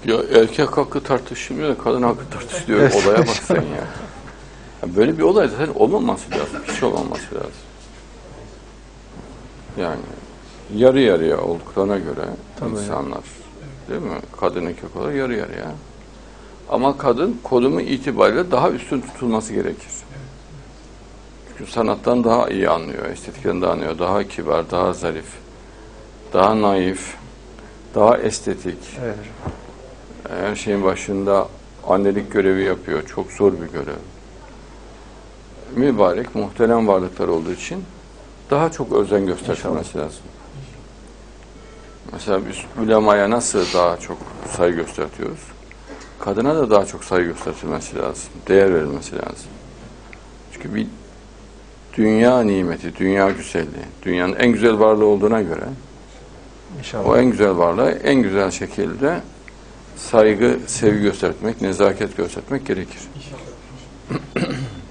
Ya erkek hakkı tartışılmıyor da kadın hakkı tartışılıyor. Evet. Olaya bak sen ya. Ya böyle bir olay zaten olmaması lazım. Hiç olmaması lazım. Yani yarı yarıya olduklarına göre Tabii insanlar, değil mi? Kadın erkek olarak yarı yarıya. Ama kadın konumu itibariyle daha üstün tutulması gerekir. Çünkü sanattan daha iyi anlıyor, estetikten daha anlıyor, daha kibar, daha zarif, daha naif, daha estetik. Evet. Her şeyin başında annelik görevi yapıyor. Çok zor bir görev. Mübarek, muhterem varlıklar olduğu için daha çok özen göstermesi lazım. Mesela biz ulemaya nasıl daha çok saygı gösteriyoruz? Kadına da daha çok saygı göstermesi lazım. Değer verilmesi lazım. Çünkü bir dünya nimeti, dünya güzelliği, dünyanın en güzel varlığı olduğuna göre İnşallah. o en güzel varlığa en güzel şekilde saygı, sevgi göstermek, nezaket göstermek gerekir.